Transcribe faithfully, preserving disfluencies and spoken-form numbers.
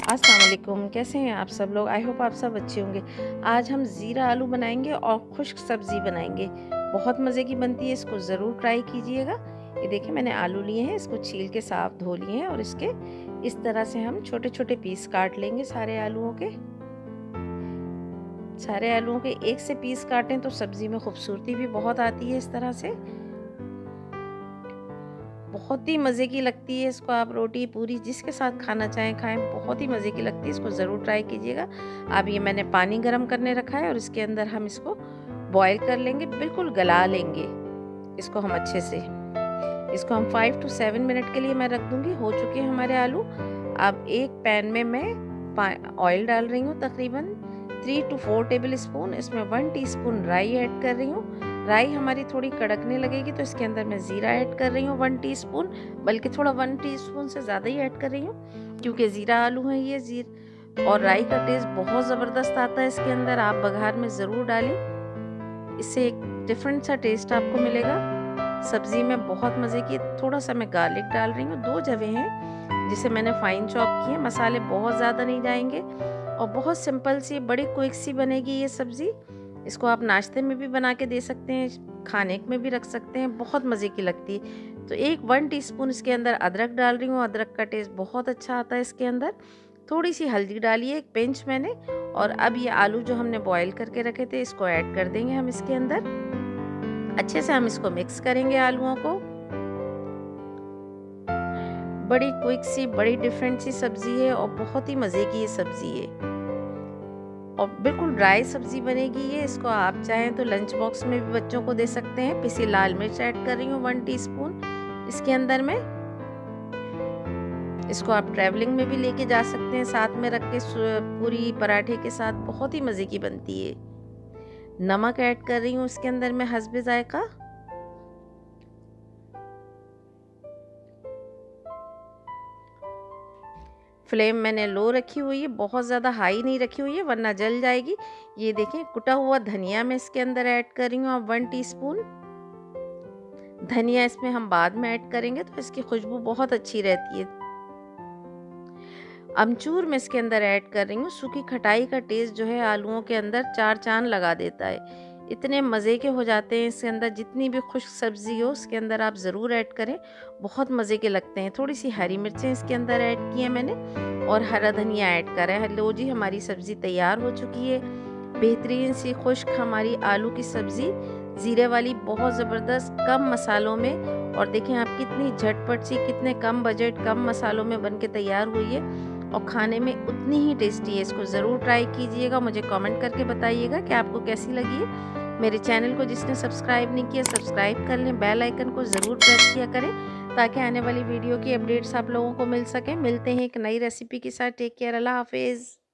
अस्सलाम वालेकुम, कैसे हैं आप सब लोग। आई होप आप सब अच्छे होंगे। आज हम ज़ीरा आलू बनाएंगे और खुश्क सब्ज़ी बनाएंगे। बहुत मज़े की बनती है, इसको ज़रूर ट्राई कीजिएगा। ये देखिए मैंने आलू लिए हैं, इसको छील के साफ धो लिए हैं और इसके इस तरह से हम छोटे छोटे पीस काट लेंगे। सारे आलूओं के सारे आलूओं के एक से पीस काटें तो सब्ज़ी में खूबसूरती भी बहुत आती है। इस तरह से बहुत ही मज़े की लगती है। इसको आप रोटी पूरी जिसके साथ खाना चाहें खाएं, बहुत ही मज़े की लगती है। इसको ज़रूर ट्राई कीजिएगा। अब ये मैंने पानी गर्म करने रखा है और इसके अंदर हम इसको बॉईल कर लेंगे, बिल्कुल गला लेंगे इसको हम अच्छे से। इसको हम फाइव टू सेवन मिनट के लिए मैं रख दूंगी। हो चुके हैं हमारे आलू। अब एक पैन में मैं ऑयल डाल रही हूँ, तकरीबन थ्री टू फोर टेबल स्पून। इसमें वन टीस्पून राई ऐड कर रही हूँ। राई हमारी थोड़ी कड़कने लगेगी तो इसके अंदर मैं ज़ीरा ऐड कर रही हूँ वन टीस्पून, बल्कि थोड़ा वन टीस्पून से ज़्यादा ही ऐड कर रही हूँ क्योंकि ज़ीरा आलू है ये। जीर और राई का टेस्ट बहुत ज़बरदस्त आता है इसके अंदर। आप बघार में ज़रूर डालें, इससे एक डिफरेंट सा टेस्ट आपको मिलेगा सब्ज़ी में, बहुत मज़े की। थोड़ा सा मैं गार्लिक डाल रही हूँ, दो जवे हैं जिसे मैंने फाइन चॉप किए। मसाले बहुत ज़्यादा नहीं जाएंगे और बहुत सिंपल सी बड़ी क्विक सी बनेगी ये सब्ज़ी। इसको आप नाश्ते में भी बना के दे सकते हैं, खाने में भी रख सकते हैं, बहुत मज़े की लगती है। तो एक वन टीस्पून इसके अंदर अदरक डाल रही हूँ। अदरक का टेस्ट बहुत अच्छा आता है इसके अंदर। थोड़ी सी हल्दी डाली है, एक पिंच मैंने। और अब ये आलू जो हमने बॉईल करके रखे थे इसको ऐड कर देंगे हम इसके अंदर। अच्छे से हम इसको मिक्स करेंगे आलूओं को। बड़ी क्विक सी बड़ी डिफरेंट सी सब्जी है और बहुत ही मज़े की ये सब्जी है और बिल्कुल ड्राई सब्जी बनेगी ये। इसको आप चाहें तो लंच बॉक्स में भी बच्चों को दे सकते हैं। पिसी लाल मिर्च ऐड कर रही हूँ वन टीस्पून इसके अंदर में। इसको आप ट्रैवलिंग में भी लेके जा सकते हैं, साथ में रख के पूरी पराठे के साथ, बहुत ही मज़े की बनती है। नमक ऐड कर रही हूँ इसके अंदर में हस्बे जायका। फ्लेम मैंने लो रखी हुई है, बहुत ज़्यादा हाई नहीं रखी हुई है वरना जल जाएगी। ये देखें कुटा हुआ धनिया मैं इसके अंदर ऐड कर रही हूँ अब वन टीस्पून। धनिया इसमें हम बाद में ऐड करेंगे तो इसकी खुशबू बहुत अच्छी रहती है। अमचूर मैं इसके अंदर ऐड कर रही हूँ। सूखी खटाई का टेस्ट जो है आलूओं के अंदर चार चांद लगा देता है। इतने मज़े के हो जाते हैं इसके अंदर। जितनी भी खुश्क सब्ज़ी हो उसके अंदर आप ज़रूर ऐड करें, बहुत मज़े के लगते हैं। थोड़ी सी हरी मिर्चें इसके अंदर ऐड की हैं मैंने और हरा धनिया ऐड करा है। लो जी, हमारी सब्ज़ी तैयार हो चुकी है। बेहतरीन सी खुश्क हमारी आलू की सब्ज़ी ज़ीरे वाली, बहुत ज़बरदस्त, कम मसालों में। और देखें आप कितनी झटपट सी, कितने कम बजट कम मसालों में बन के तैयार हुई है और खाने में उतनी ही टेस्टी है। इसको ज़रूर ट्राई कीजिएगा। मुझे कमेंट करके बताइएगा कि आपको कैसी लगी है। मेरे चैनल को जिसने सब्सक्राइब नहीं किया सब्सक्राइब कर लें। बेल आइकन को ज़रूर प्रेस किया करें ताकि आने वाली वीडियो की अपडेट्स आप लोगों को मिल सकें। मिलते हैं एक नई रेसिपी के साथ। टेक केयर, अल्लाह हाफिज़।